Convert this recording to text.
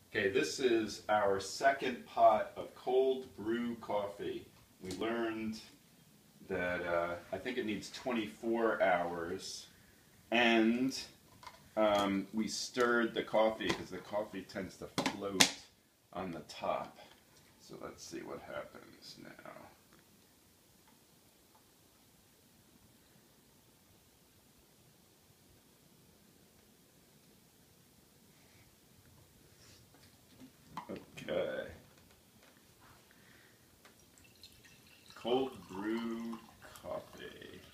Okay, this is our second pot of cold brew coffee. We learned that I think it needs 24 hours, and we stirred the coffee because the coffee tends to float on the top. So let's see what happens now. Okay. Cold brew coffee.